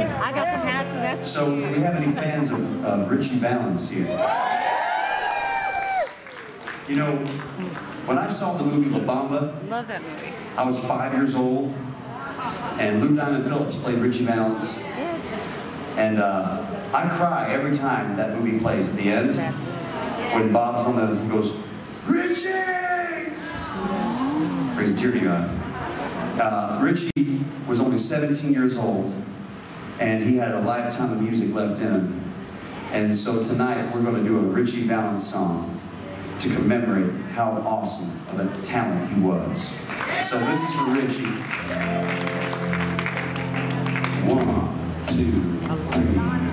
I got the hats and that's... So, do we have any fans of Richie Valens here? You know, when I saw the movie La Bamba, Love that movie. I was 5 years old, and Lou Diamond Phillips played Richie Valens. And I cry every time that movie plays at the end. When Bob's on the, he goes, Richie! Brings a tear to your eye. Richie was only 17 years old, and he had a lifetime of music left in him. And so tonight we're going to do a Richie Valens song to commemorate how awesome of a talent he was. So this is for Richie. 1, 2, 3.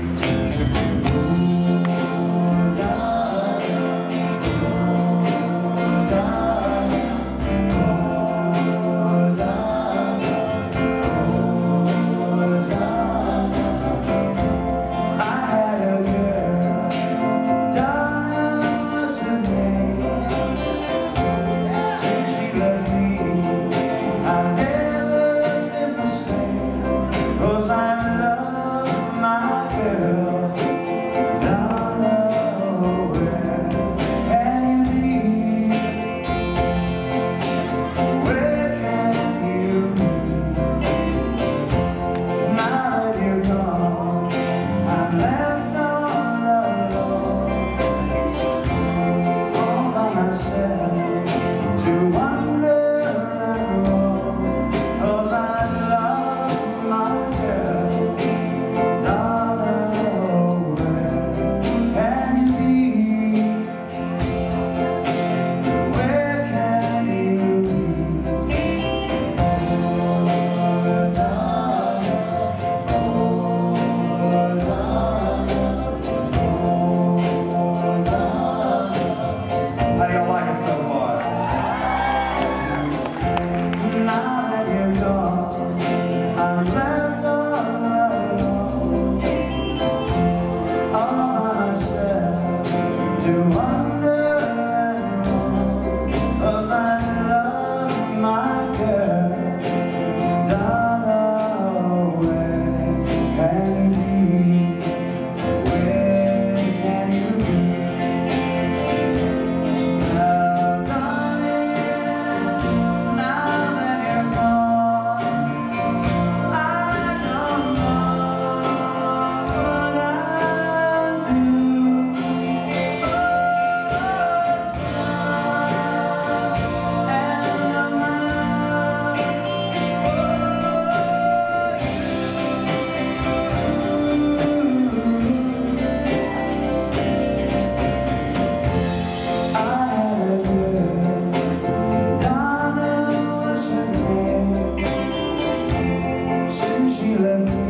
She left me.